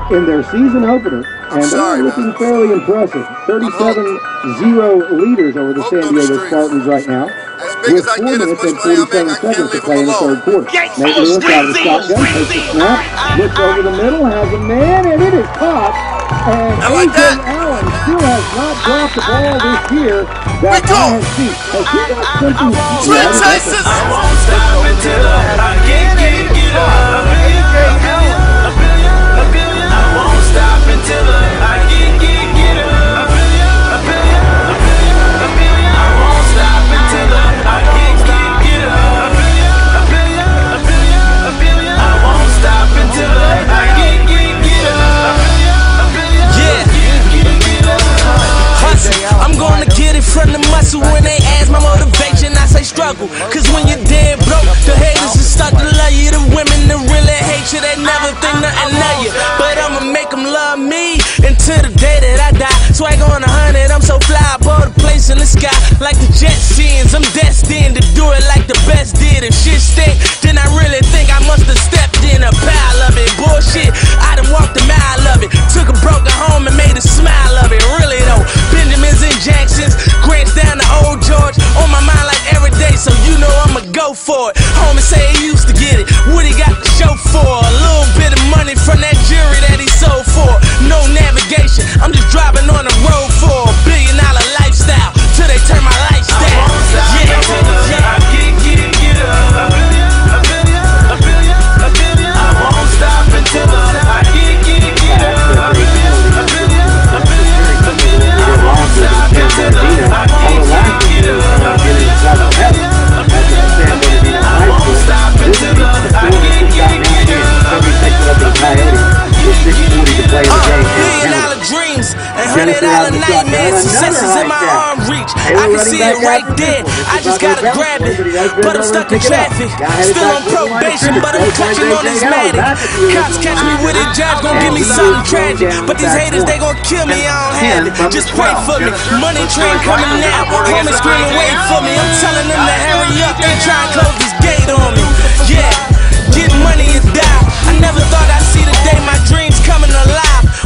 in their season opener, and they're looking fairly impressive. 37-0 leaders over the San Diego Spartans right now, with 4 minutes and 47 seconds to play in the third quarter. Nate Lewis out of the shotgun, takes the snap, looks over the middle, has a man, and it is caught. And A.J. Allen still has not dropped the ball this year that I have seen. Has he got something? I won't stop until I get up. A.J. Allen. I won't stop until I get up. I won't stop until I get up. I won't stop until I get up. I'm gonna get it from the muscle. When they ask my motivation, I say struggle. Cause when you're dead broke, the haters are stuck to love you. The women that really hate you, they never think nothing of you. But I'ma make them love me until the day that I die. Swag on 100, I'm so fly, above the place in the sky. Like the jet scenes, I'm destined to do it like the best did. If shit stink, then I really think I must have stepped in a pile of it. Bullshit, I done walked a mile of it. Took a broken home and made a smile of it. Really though, Benjamins and Jacksons, Grants down to Old George, on my mind like every day, so you know I'ma go for it. Homie say he used to get it, what he got to show for? A little bit of money from that jewelry that he sold for. No navigation, I'm just driving on the road for a $1 billion lifestyle, till they turn my lifestyle. Yeah, I get up. I won't stop until I get up. $1 billion dreams and $100 nightmares, successes in my arm reach. I can see it right there, I just gotta grab it. But I'm stuck in traffic, still on probation, but I'm clutching on this matic. Cops catch me with it, judge gon' give me something tragic. But these haters, they gon' kill me, I don't have it. Just pray for me, money train coming now. Homies screaming, wait for me. I'm telling them to hurry up, they try and close this gate on me. Yeah, get money and die. I never thought I'd see the day my dreams coming alive.